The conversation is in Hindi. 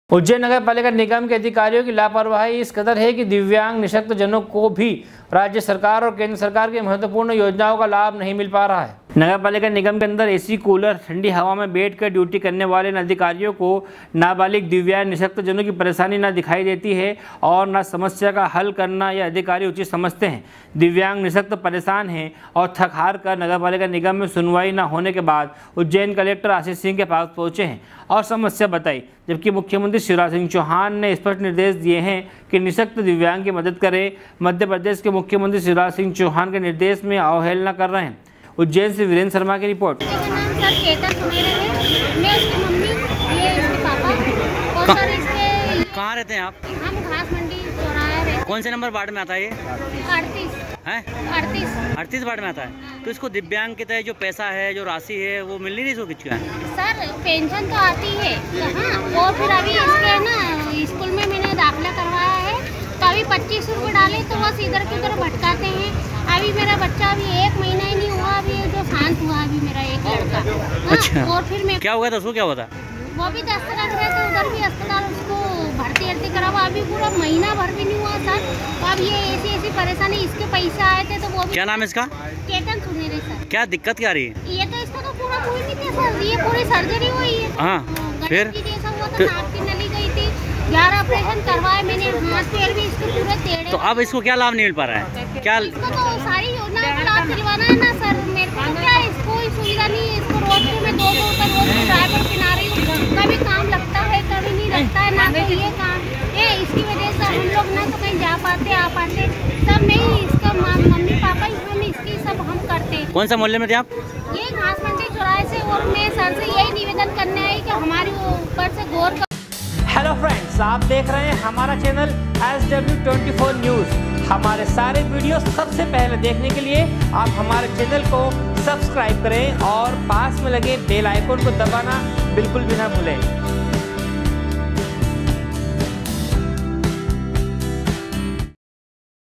उज्जैन नगर पालिका निगम के अधिकारियों की लापरवाही इस कदर है कि दिव्यांग निःशक्त जनों को भी राज्य सरकार और केंद्र सरकार की महत्वपूर्ण योजनाओं का लाभ नहीं मिल पा रहा है। नगर पालिका निगम के अंदर एसी कूलर ठंडी हवा में बैठकर ड्यूटी करने वाले इन अधिकारियों को नाबालिग दिव्यांग निःशक्त जनों की परेशानी न दिखाई देती है और न समस्या का हल करना यह अधिकारी उचित समझते हैं। दिव्यांग निःशक्त परेशान हैं और थक हार कर नगर पालिका निगम में सुनवाई न होने के बाद उज्जैन कलेक्टर आशीष सिंह के पास पहुंचे हैं और समस्या बताई, जबकि मुख्यमंत्री शिवराज सिंह चौहान ने स्पष्ट निर्देश दिए हैं कि निःशक्त दिव्यांग की मदद करें। मध्य प्रदेश के मुख्यमंत्री शिवराज सिंह चौहान के निर्देश में अवहेलना कर रहे हैं। उज्जैन से वीरेंद्र शर्मा की रिपोर्ट। कहाँ रहते हैं आप? हम घास मंडी चौराहा रहते हैं। कौन से नंबर वार्ड में आता है ये? 38 वार्ड में आता है। तो इसको दिव्यांग के तहत जो पैसा है, जो राशि है, वो मिल नहीं रही है? सर पेंशन तो आती है, हाँ, वो फिर अभी इसके ना स्कूल में मैंने दाखिला करवाया है, तो अभी 25 रुपये डाले तो बस इधर की उधर भटकाते हैं। अभी मेरा बच्चा अभी 1 महीना ही नहीं हुआ, अभी जो शांत हुआ अभी मेरा एक लड़का। अच्छा। और फिर मैं क्या हुआ था उसको? क्या हुआ था? वो भी 10 रख रहे थे, उधर भी अस्पताल उसको भर्ती करा हुआ, अभी पूरा महीना भर भी नहीं हुआ सर। अब ये ऐसी परेशानी, इसके पैसे आए थे तो वो भी। क्या नाम है इसका? केतन सुनेरे सर। क्या दिक्कत क्या आ रही है? ये तो इसको तो पूरा कोई नहीं था सर, ये पूरी सर्जरी हुई है। हाँ, फिर जैसा हुआ था, नाक की नली गई थी, 11 ऑपरेशन करवाए मैंने, हाथ पैर भी इसके पूरे टेढ़े। तो अब इसको क्या लाभ नहीं मिल पा रहा है? क्या इसको तो सारी योजना का लाभ दिलवाना है ना सर। मेरे को क्या इसको कोई सुविधा नहीं है। इसको रोड पे मैं 200 रुपये रोज ड्राइवर पिना रही हूँ, कभी काम लगता है कभी नहीं लगता है, ना तो ये काम है। इसकी वजह से हम लोग ना तो कहीं जा पाते आ पाते, सब नहीं इसका मम्मी पापा हम इसकी सब हम करते हैं। कौन सा मोहल्ले में थे आप? ये घास मंडी चौराहे से। और मैं सर से यही निवेदन करने आई कि हमारे ऊपर से गौर कर। हेलो फ्रेंड्स, आप देख रहे हैं हमारा चैनल SW24 न्यूज़। हमारे सारे वीडियो सबसे पहले देखने के लिए आप हमारे चैनल को सब्सक्राइब करें और पास में लगे बेल आइकन को दबाना बिल्कुल भी ना भूलें।